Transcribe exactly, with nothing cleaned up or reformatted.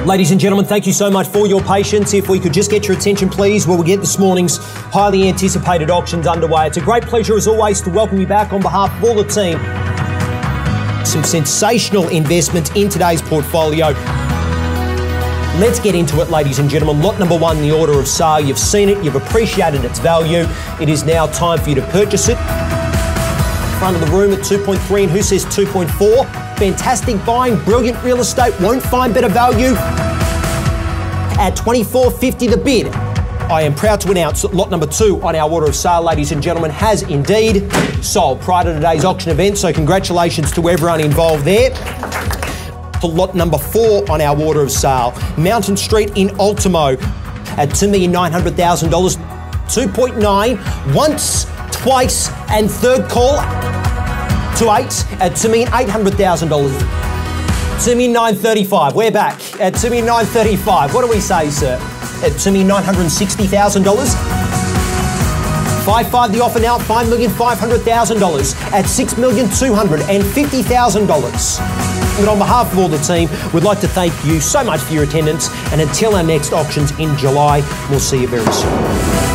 Ladies and gentlemen, thank you so much for your patience. If we could just get your attention, please, while we get this morning's highly anticipated auctions underway. It's a great pleasure, as always, to welcome you back on behalf of all the team. Some sensational investments in today's portfolio. Let's get into it, ladies and gentlemen. Lot number one in the order of sale. You've seen it, you've appreciated its value. It is now time for you to purchase it. Front of the room at two point three, and who says two point four? Fantastic buying, brilliant real estate, won't find better value. At twenty-four fifty the bid. I am proud to announce that lot number two on our order of sale, ladies and gentlemen, has indeed sold prior to today's auction event, so congratulations to everyone involved there. For lot number four on our order of sale, Mountain Street in Ultimo at two million nine hundred thousand dollars, two point nine, once, twice, and third call to eight at two million eight hundred thousand dollars. two million nine hundred thirty-five, we're back at two million nine hundred thirty-five. What do we say, sir? At two million nine hundred sixty thousand dollars. five five the offer now, five million five hundred thousand dollars at six million two hundred fifty thousand dollars. And on behalf of all the team, we'd like to thank you so much for your attendance, and until our next auctions in July, we'll see you very soon.